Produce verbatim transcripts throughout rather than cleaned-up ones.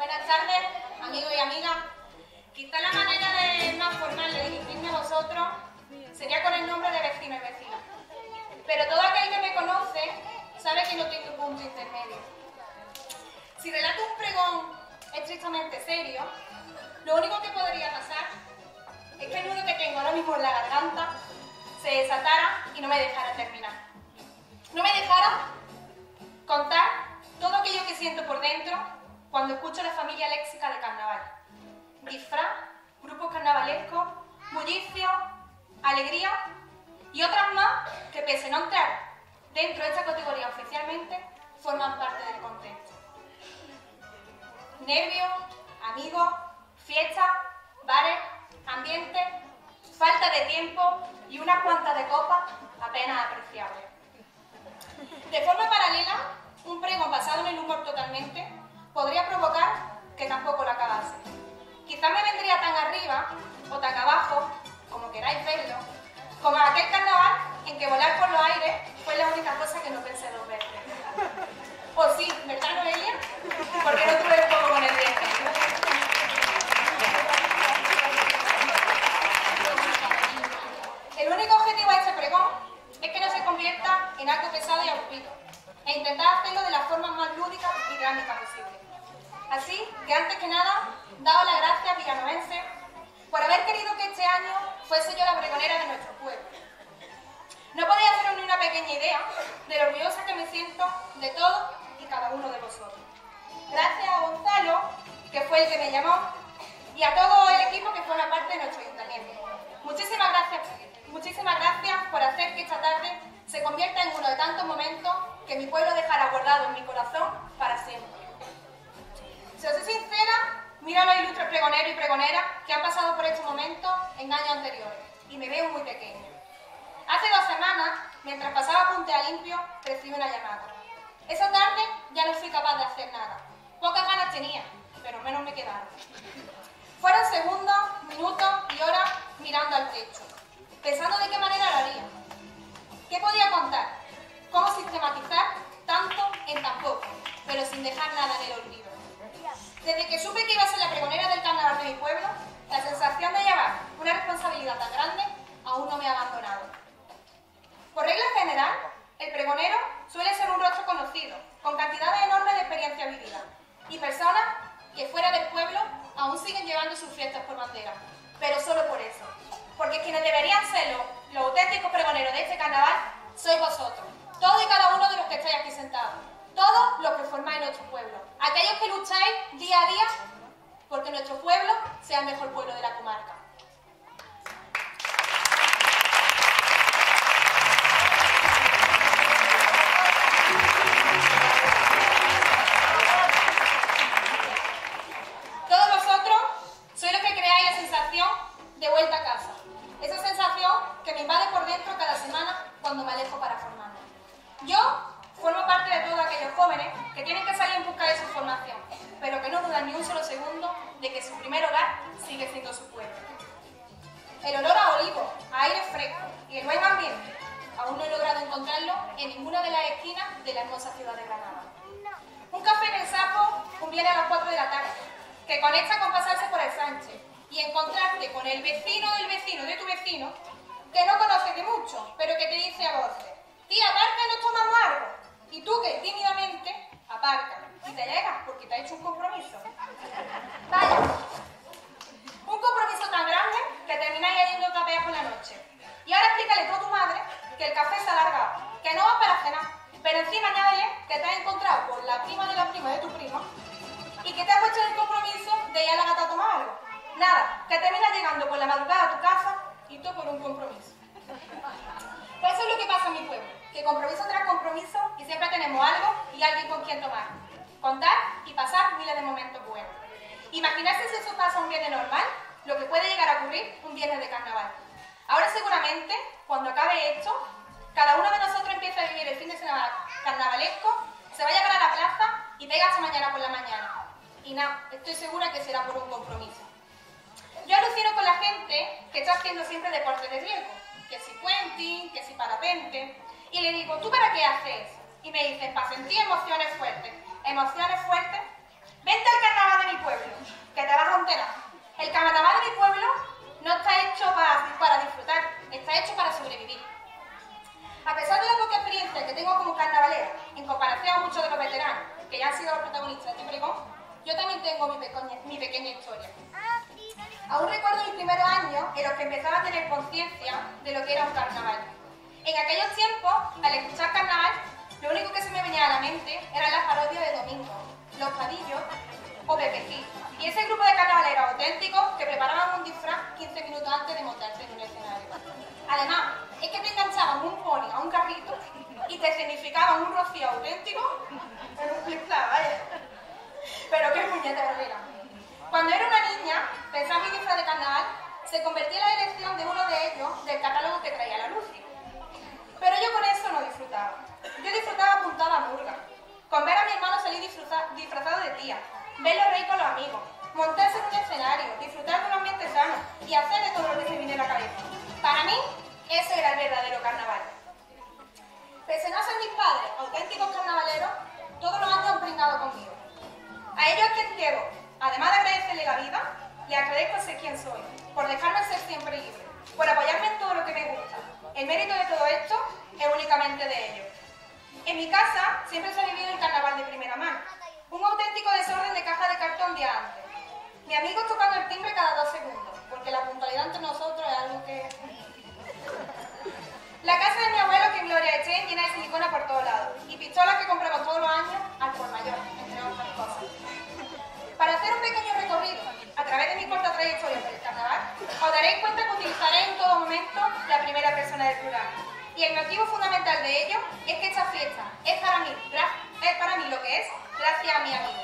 Buenas tardes, amigos y amigas. Quizá la manera de más formal de dirigirme a vosotros sería con el nombre de vecino y vecina. Pero todo aquel que me conoce sabe que no tengo punto intermedio. Si relato un pregón estrictamente serio, lo único que podría pasar es que el nudo que tengo ahora mismo en la garganta se desatara y no me dejara terminar. No me dejara contar todo aquello que siento por dentro cuando escucho la familia léxica de carnaval. Disfraz, grupos carnavalescos, bullicio, alegría y otras más que, pese a no entrar dentro de esta categoría oficialmente, forman parte del contexto. Nervios, amigos, fiestas, bares, ambiente, falta de tiempo y unas cuantas de copas apenas apreciables. De forma paralela, un pregón basado en el humor totalmente podría provocar que tampoco lo acabase. Quizás me vendría tan arriba o tan abajo, como queráis verlo, como aquel carnaval en que volar por los aires fue la única cosa que no pensé dos veces. O sí, ¿verdad, Noelia? Porque no tuve poco con el viaje. El único objetivo de este pregón es que no se convierta en algo pesado y aburrido, e intentar hacerlo de la forma más lúdica y dinámica posible. Así que, antes que nada, daos las gracias, villanovenses, por haber querido que este año fuese yo la pregonera de nuestro pueblo. No podéis haceros ni una pequeña idea de lo orgullosa que me siento de todos y cada uno de vosotros. Gracias a Gonzalo, que fue el que me llamó, y a todo el equipo que forma parte de nuestro ayuntamiento. Muchísimas gracias, muchísimas gracias por hacer que esta tarde se convierta en uno de tantos momentos que mi pueblo dejará guardado en mi corazón para siempre. Si os soy sincera, miro a los ilustres pregoneros y pregoneras que han pasado por este momento en años anteriores y me veo muy pequeña. Hace dos semanas, mientras pasaba Punta Limpio, recibí una llamada. Esa tarde ya no fui capaz de hacer nada. Pocas ganas tenía, pero menos me quedaron. Fueron segundos, minutos y horas mirando al techo, pensando de qué manera lo haría. ¿Qué podía contar? ¿Cómo sistematizar tanto en tan poco, pero sin dejar nada en el olvido? Desde que supe que iba a ser la pregonera del carnaval de mi pueblo, la sensación de llevar una responsabilidad tan grande aún no me ha abandonado. Por regla general, el pregonero suele ser un rostro conocido, con cantidades enormes de experiencia vivida, y personas que fuera del pueblo aún siguen llevando sus fiestas por bandera, pero solo por eso, porque quienes deberían ser los, los auténticos pregoneros de este carnaval sois vosotros, todos y cada uno de los que estáis aquí sentados, todos los que formáis nuestro pueblo, aquellos que lucháis día a día porque nuestro pueblo sea el mejor pueblo de la comarca. Todos vosotros sois los que creáis la sensación de vuelta a casa, esa sensación que me invade por dentro cada semana cuando me alejo para formarme. Yo formo parte de todos aquellos jóvenes que tienen que salir en busca de su formación, pero que no dudan ni un solo segundo de que su primer hogar sigue siendo su pueblo. El olor a olivo, a aire fresco y el buen ambiente aún no he logrado encontrarlo en ninguna de las esquinas de la hermosa ciudad de Granada. Un café en el Sapo un viernes a las cuatro de la tarde, que conecta con pasarse por el Sánchez y encontrarte con el vecino del vecino de tu vecino, que no conoces de mucho, pero que te dice a voces: tía, aparca y nos tomamos algo. Y tú, que tímidamente aparcas y te llegas porque te ha hecho un compromiso. Vaya, un compromiso tan grande que termináis yendo a capear por la noche. Y ahora explícale tú a tu madre que el café se ha alargado, que no vas para cenar, pero encima añádele que te has encontrado con la prima de la prima de tu primo y que te has puesto en el compromiso de ir a la gata a tomar algo. Nada, que terminas llegando por la madrugada a tu casa y tú por un compromiso. Pues eso es lo que pasa en mi pueblo, que compromiso tras compromiso y siempre tenemos algo y alguien con quien tomar, contar y pasar miles de momentos buenos. Imaginarse si eso pasa un viernes normal, lo que puede llegar a ocurrir un viernes de carnaval. Ahora seguramente, cuando acabe esto, cada uno de nosotros empieza a vivir el fin de semana carnavalesco, se vaya para la plaza y pega hasta mañana por la mañana. Y nada, estoy segura que será por un compromiso. Yo alucino con la gente que está haciendo siempre deporte de riesgo, que si puenting, que si parapente, y le digo, ¿tú para qué haces eso? Y me dicen, para sentir emociones fuertes. ¿Emociones fuertes? Vente al carnaval de mi pueblo, que te vas a enterar. El carnaval de mi pueblo no está hecho para, para disfrutar, está hecho para sobrevivir. A pesar de la poca experiencia que tengo como carnavalera, en comparación a muchos de los veteranos, que ya han sido los protagonistas de este pregón, yo también tengo mi pequeña, mi pequeña historia. Aún recuerdo mis primeros años en los que empezaba a tener conciencia de lo que era un carnaval. En aquellos tiempos, al escuchar carnaval, lo único que se me venía a la mente eran las parodias de Domingo, Los Padillos o Pepe Gil, y ese grupo de carnavaleros auténticos que preparaban un disfraz quince minutos antes de montarse en un escenario. Además, es que te enganchaban un pony a un carrito y te significaban un rocío auténtico en un flip-flap, vaya. Pero qué puñetero era. Cuando era una niña, pensaba en mi disfraz de carnaval, se convertía en la elección de uno de ellos del catálogo que traía la Lucy. Pero yo con eso no disfrutaba. Yo disfrutaba apuntada a murga, con ver a mi hermano salir disfrazado de tía, verlo reír con los amigos, montarse en un escenario, disfrutar de un ambiente sano y hacer de todo lo que se viniera a la cabeza. Para mí, ese era el verdadero carnaval. Pese a no ser mis padres auténticos carnavaleros, todos los años han pringado conmigo. A ellos es quien debo, además de agradecerle la vida, le agradezco ser quien soy, por dejarme ser siempre libre, por apoyarme en todo lo que me gusta. El mérito de todo esto es únicamente de ellos. En mi casa siempre se ha vivido el carnaval de primera mano, un auténtico desorden de caja de cartón día antes. Mi amigo tocando el timbre cada dos segundos, porque la puntualidad entre nosotros es algo que... La casa de mi abuelo, que en Gloria esté llena de silicona por todos lados, y pistolas que compramos todos los años al por mayor, entre otras cosas. Para hacer un pequeño recorrido a través de mi corta trayectoria por el carnaval, os daréis cuenta que utilizaré en todo momento la primera persona del plural. Y el motivo fundamental de ello es que esta fiesta es para mí, es para mí lo que es, gracias a mi amigo.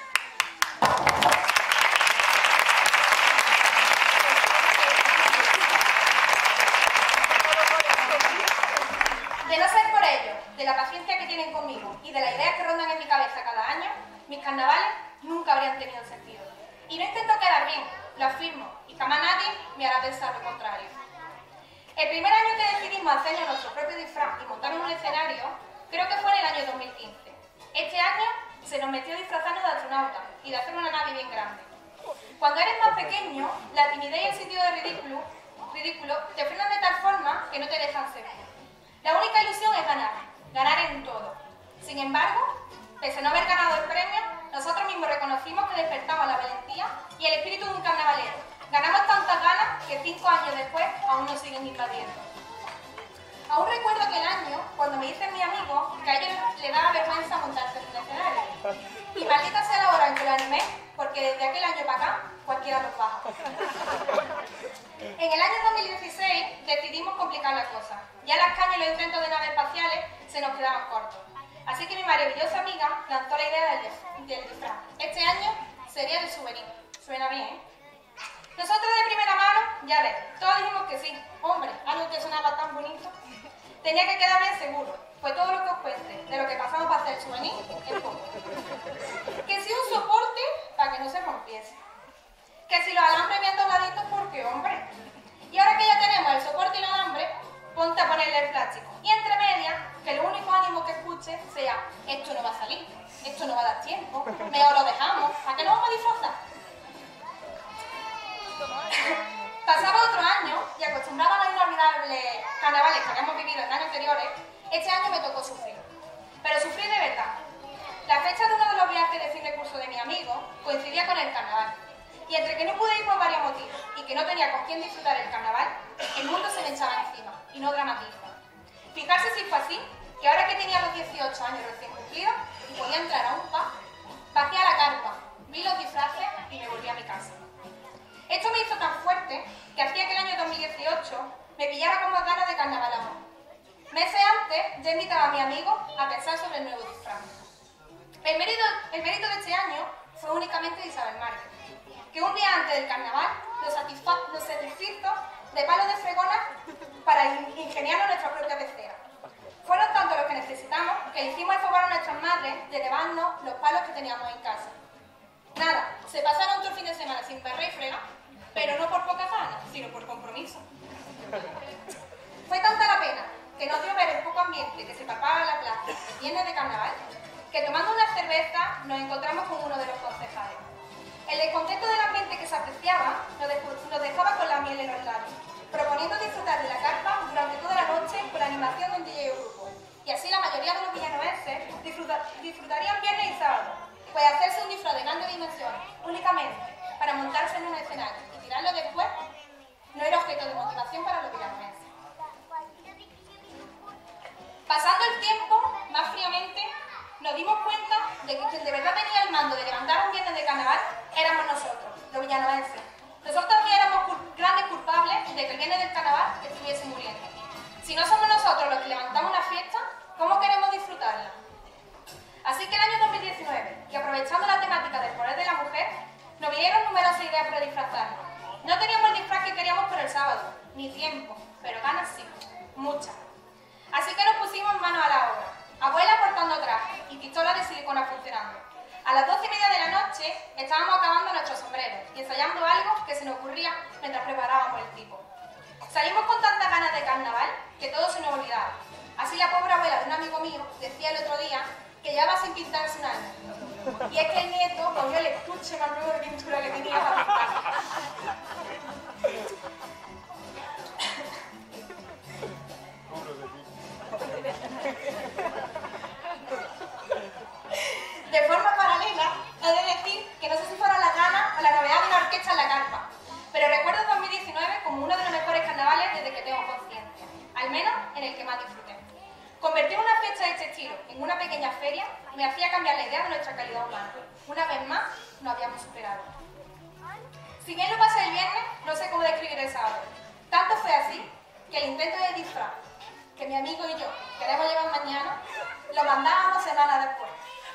De no ser por ello, de la paciencia que tienen conmigo y de las ideas que rondan en mi cabeza cada año, mis carnavales nunca habrían tenido sentido. Y no intento quedar bien, lo afirmo, y jamás nadie me hará pensar lo contrario. El primer año que decidimos hacernos nuestro propio disfraz y montar en un escenario, creo que fue en el año dos mil quince. Este año se nos metió disfrazarnos de astronautas y de hacer una nave bien grande. Cuando eres más pequeño, la timidez y el sentido de ridículo, ridículo te frenan de tal forma que no te dejan ser. La única ilusión es ganar, ganar en todo. Sin embargo, pese a no haber ganado el premio, nosotros mismos reconocimos que despertamos la valentía y el espíritu de un carnavalero. Ganamos tantas ganas que cinco años después aún nos siguen invadiendo. Aún recuerdo aquel año, cuando me dicen mis amigos que a ellos les daba vergüenza montarse en un escenario. Y maldita sea la hora en que lo animé, porque desde aquel año para acá, cualquiera los baja. En el año dos mil dieciséis decidimos complicar la cosa. Ya las cañas y los intentos de naves espaciales se nos quedaban cortos. Así que mi maravillosa amiga lanzó la idea del, del disfraz. Este año sería de souvenir. Suena bien, ¿eh? Nosotros de primera mano, ya ves, todos dijimos que sí. Hombre, algo que sonaba tan bonito. Tenía que quedar bien seguro, pues todo lo que os cuente de lo que pasamos para hacer el souvenir es poco. Que si un soporte para que no se rompiese. Que si los alambres bien dobladitos, porque hombre. Y ahora que ya tenemos el soporte y el alambre, ponte a ponerle el plástico. Y entre medias, que lo único ánimo que escuche sea, esto no va a salir, esto no va a dar tiempo, mejor lo dejamos, ¿a qué nos vamos a disfrazar? Pasaba otro año y acostumbraba a los inolvidables carnavales que habíamos vivido en años anteriores, este año me tocó sufrir. Pero sufrir de verdad. La fecha de uno de los viajes de fin de curso de mi amigo coincidía con el carnaval. Y entre que no pude ir por varios motivos y que no tenía con quién disfrutar el carnaval, el mundo se me echaba encima y no dramatizo. Fijarse si fue así, que ahora que tenía los dieciocho años recién cumplidos y podía entrar a un pub, bajé a la carpa, vi los disfraces y me volví a mi casa. Esto me hizo tan fuerte que hacía que el año dos mil dieciocho me pillara con más ganas de carnaval aún. Meses antes ya invitaba a mi amigo a pensar sobre el nuevo disfraz. El mérito, el mérito de este año fue únicamente de Isabel Márquez, que un día antes del carnaval nos satisfizo de palos de fregona para ingeniarnos nuestra propia pecera. Fueron tantos los que necesitamos que hicimos el favor a nuestras madres de llevarnos los palos que teníamos en casa. Nada, se pasaron todo el fin de semana sin perra y frega, pero no por pocas ganas, sino por compromiso. Fue tanta la pena que nos dio ver el poco ambiente que se papaba en la plaza el viernes de carnaval, que tomando una cerveza nos encontramos con uno de los concejales. El descontento del ambiente que se apreciaba nos dejaba con la miel en los labios, proponiendo disfrutar de la carpa durante toda la noche con la animación de un D J o grupo. Y así la mayoría de los villanovenses disfruta, disfrutarían viernes y sábado, pues hacerse un disfraz de grandes dimensiones únicamente para montarse en un escenario y tirarlo después no era objeto de motivación para los villanovenses. Pasando el tiempo, más fríamente, nos dimos cuenta de que quien de verdad tenía el mando de levantar un viernes de carnaval éramos nosotros, los villanovenses. Nosotros también éramos cul grandes culpables de que el viernes del carnaval estuviese muriendo. Si no somos nosotros los que levantamos una fiesta, ¿cómo queremos disfrutarla? Así que el año dos mil diecinueve, y aprovechando la temática del poder de la mujer, nos vinieron numerosas ideas para disfrazarnos. No teníamos el disfraz que queríamos por el sábado, ni tiempo, pero ganas sí, muchas. Así que nos pusimos manos a la obra, abuela portando traje y pistolas de silicona funcionando. A las doce y media de la noche estábamos acabando nuestros sombreros y ensayando algo que se nos ocurría mientras preparábamos el tipo. Salimos con tantas ganas de carnaval que todo se nos olvidaba. Así la pobre abuela de un amigo mío decía el otro día que ya va sin pintarse un año. Y es que el nieto cogió el estuche más nuevo de pintura que tenía para pintar. De forma paralela, he de decir que no sé si fuera la gana o la novedad de una orquesta en la carpa, pero recuerdo dos mil diecinueve como uno de los mejores carnavales desde que tengo conciencia, al menos en el que más disfruté. Convertir una fiesta de este estilo en una pequeña feria me hacía cambiar la idea de nuestra calidad humana. Una vez más, nos habíamos superado. Si bien lo pasé el viernes, no sé cómo describir el sábado. Tanto fue así que el intento de disfraz que mi amigo y yo queremos llevar mañana, lo mandábamos semanas después.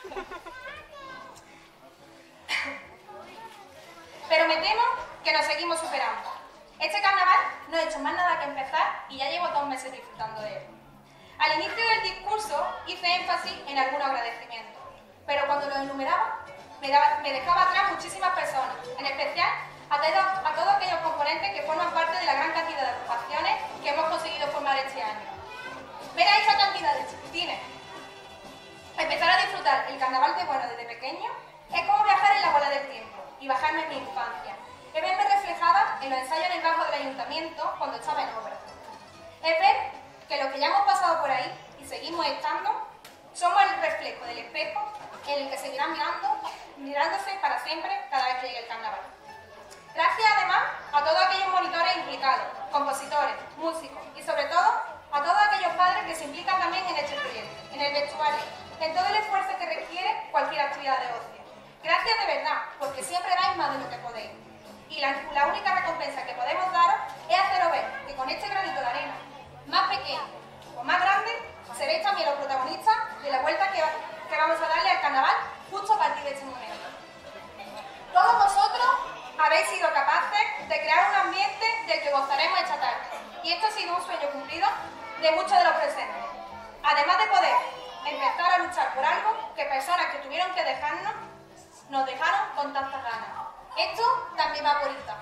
Pero me temo que nos seguimos superando. Este carnaval no he hecho más nada que empezar y ya llevo dos meses disfrutando de él. Al inicio del discurso hice énfasis en algunos agradecimientos, pero cuando los enumeraba me, daba, me dejaba atrás muchísimas personas, en especial a, todo, a todos aquellos componentes que forman parte de la gran cantidad de agrupaciones que hemos conseguido formar este año. Ver a esa cantidad de chiquitines empezar a disfrutar el carnaval de bueno desde pequeño es como viajar en la bola del tiempo y bajarme en mi infancia. Es verme reflejada en los ensayos en el banco del ayuntamiento cuando estaba en obra. Es ver que los que ya hemos pasado por ahí y seguimos estando, somos el reflejo del espejo en el que seguirán mirando, mirándose para siempre cada vez que llegue el carnaval. Gracias además a todos aquellos monitores implicados, compositores, músicos y sobre todo a todos aquellos padres que se implican también en este proyecto, en el vestuario, en todo el esfuerzo que requiere cualquier actividad de ocio. Gracias de verdad, porque siempre dais más de lo que podéis. Y la, la única recompensa que podemos daros es haceros ver que con este granito de arena, más pequeño o más grande, seréis también los protagonistas de la vuelta que, que vamos a darle al carnaval justo a partir de este momento. Todos vosotros habéis sido capaces de crear un ambiente del que gozaremos esta tarde. Y esto ha sido un sueño cumplido de muchos de los presentes. Además de poder empezar a luchar por algo que personas que tuvieron que dejarnos, nos dejaron con tantas ganas. Esto también va por esta.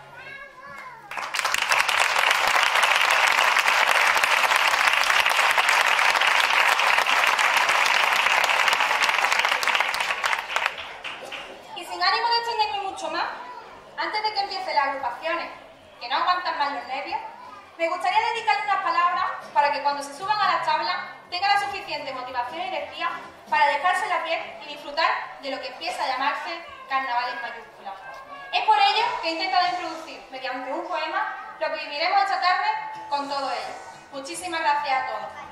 Y sin ánimo de extenderme mucho más, antes de que empiecen las agrupaciones, que no aguantan más los nervios, me gustaría dedicarle unas palabras para que cuando se suban a las tablas tengan la suficiente motivación y energía para dejarse la piel y disfrutar de lo que empieza a llamarse carnaval en mayúsculas. Es por ello que he intentado introducir, mediante un poema, lo que viviremos esta tarde con todo ello. Muchísimas gracias a todos.